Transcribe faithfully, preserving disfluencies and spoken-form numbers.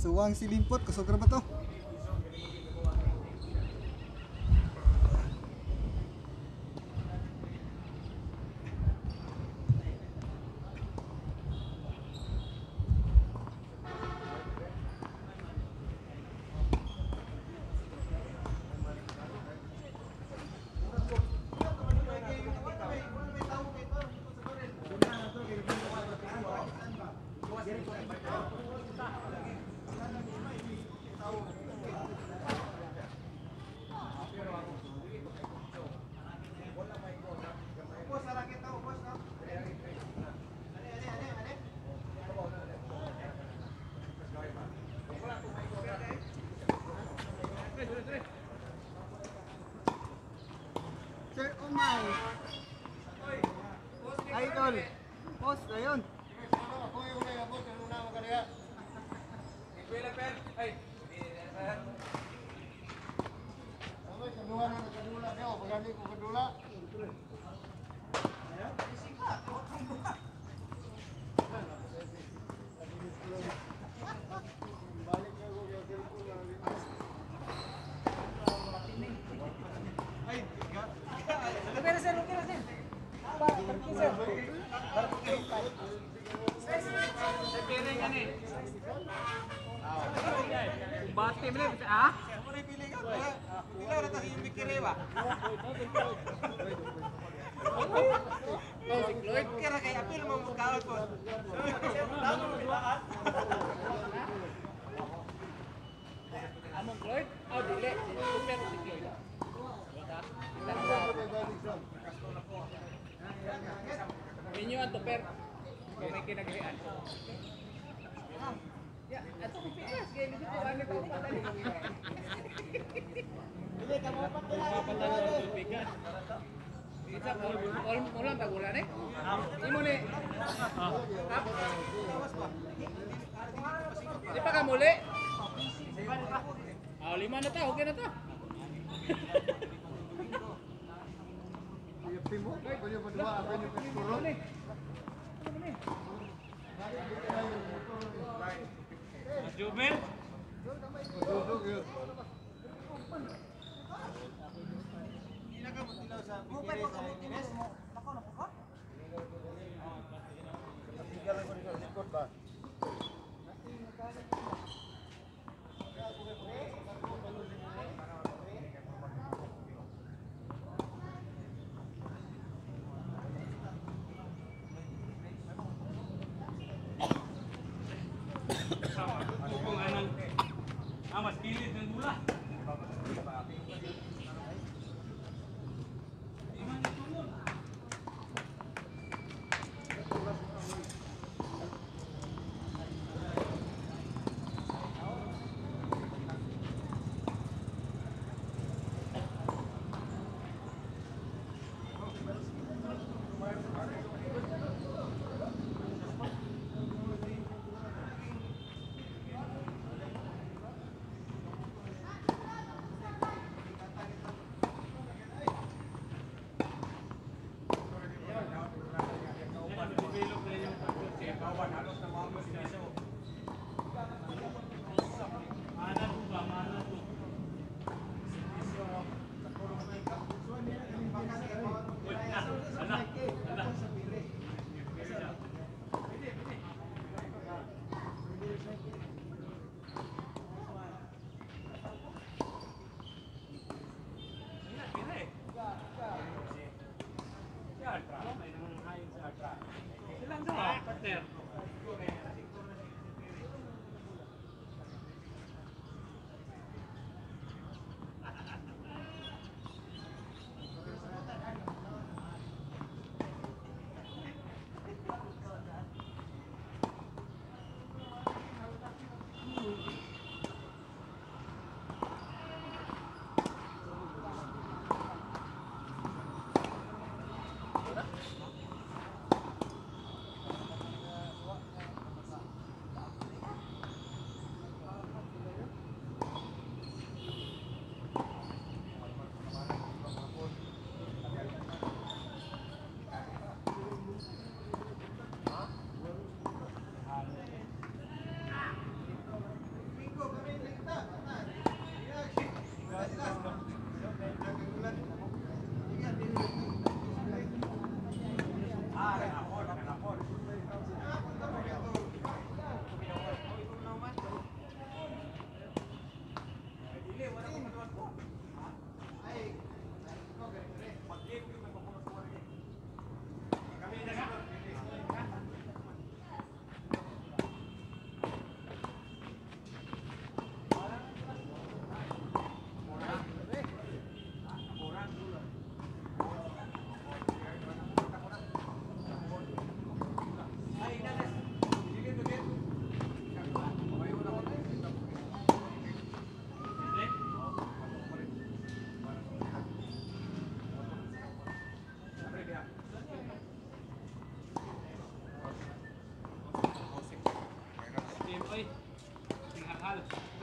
Suwang silimpot, kusog ba to? Sir, oh my. Idol. Post na yun. Bati mo na, ah? Ilaw na tayo yung mikirewa. Oh, si Cloyd. Kira kay apil mo mukhaon po. Among Cloyd? Oh, dili. Super si Cloyd. Minyo ang tuper. Kung may kinagrian. Ya, ato ko pilas. Kaya hindi ko ano ko patali. Hindi ka mo patala. Patali ang tupikan. Isa ko ulang tagulan eh. Imo ni. Di pa ka muli? Ah, lima na ta, okay na ta. Iyapi mo, pwede mo dua, pwede mo puro. Jumel? Duduk yun. Ilaga mo tilaw sa mikirewa sa Ines. Nako na po ka? Tinggal ko dito, likod ba? Kung anong ah, mas kilit ng gula. Normal.